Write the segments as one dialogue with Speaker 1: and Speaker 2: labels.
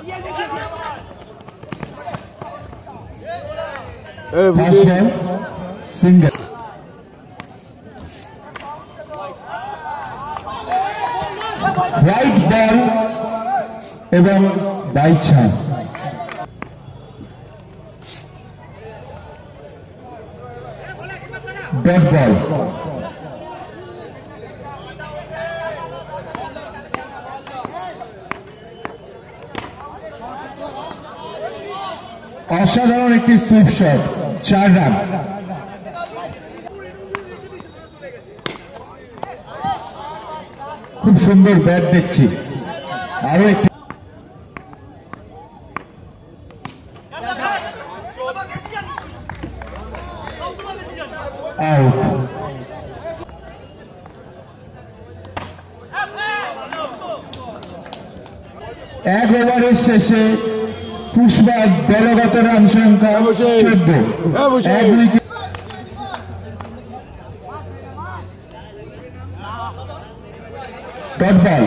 Speaker 1: Single right বল এবং বাইছা dot ball. অসাধারণ একটি সুইপ শট, 4 রান। খুব সুন্দর ব্যাট দেখছি। আরো একটি আউট। এক ওভারের শেষে পুষ্পার দলগত রান সংখ্যা 14। Dot ball.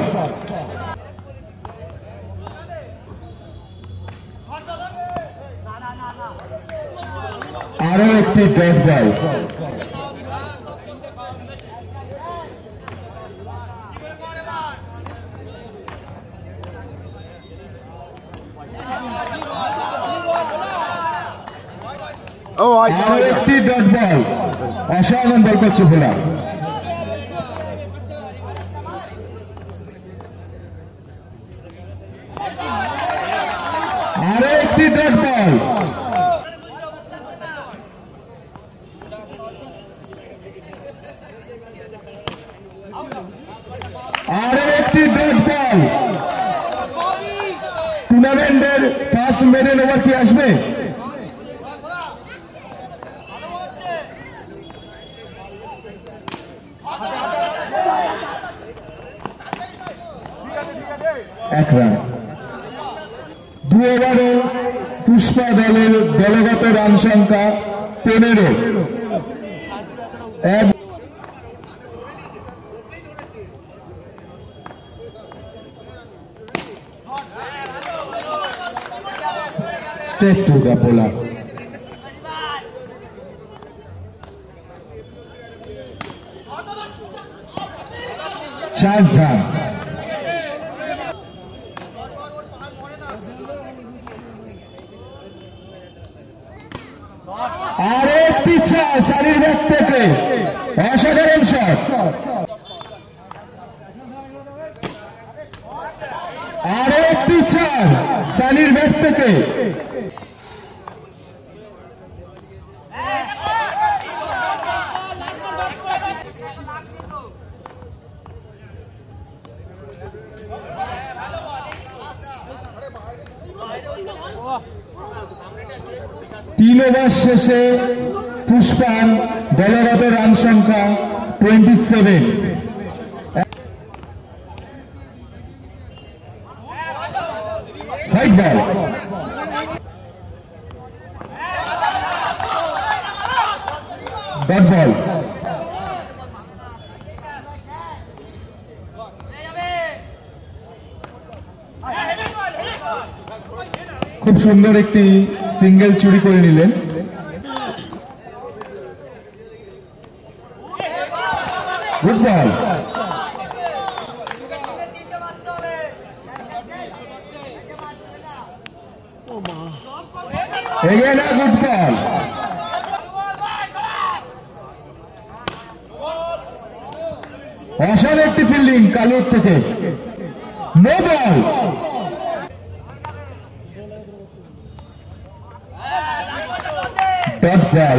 Speaker 1: আরো একটি ডট বল। আরো একটি ডট বল। অসাধারণ বল করছে ভোলা। আরো একটি ডট বল। আরো একটি ডট বল। টুর্নামেন্টের ফার্স্ট মেডেল ওভার কি আসবে? এক রান। 2 ওভারে পুষ্পা দলের দলগত রান সংখ্যা 15। Step to the bowler. 4 run. আরে পিছা সারির ব্যাট থেকে অসাধারণ শট। আরে পিছা সারির ব্যাট থেকে তিন ওভার শেষে পুষ্পার দলগত রান সংখ্যা 27। White ball. Dot ball. খুব সুন্দর একটি সিঙ্গেল চুরি করে নিলেন। Good ball. Again a good ball. অসাধারণ একটি ফিল্ডিং কালুর থেকে। No ball. Dot ball.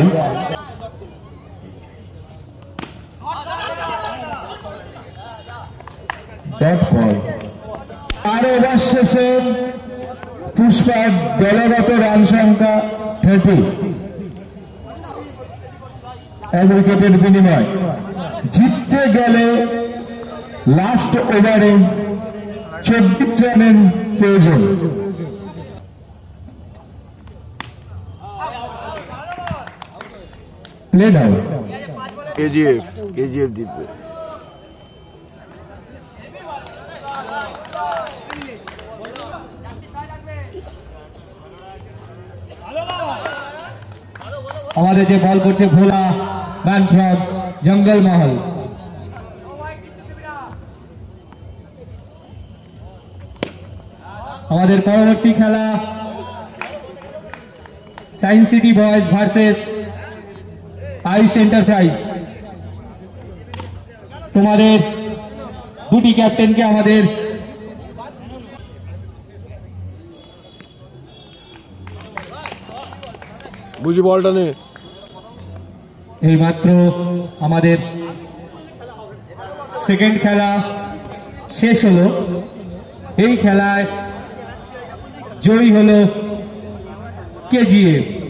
Speaker 1: Dot ball. 4 over শেষে পুষ্পার দলগত রান সংখ্যা 30। 1 উইকেটের বিনিময় জিততে গেলে লাস্ট ওভারে 24 রানের প্রয়োজন। Played out.
Speaker 2: কেজিএফ জিতবে।
Speaker 1: আমাদের যে বল করছে ভোলা ম্যান ফ্রম জঙ্গলমহল। আমাদের পরবর্তী খেলা Science City boys versus Ayush Enterprise. তোমাদের দুটি ক্যাপ্টেনকে আমাদের
Speaker 2: বুঝি বলটা নে।
Speaker 1: এইমাত্র আমাদের সেকেন্ড খেলা শেষ হলো। এই খেলায় জয়ী হলো কেজিএফ।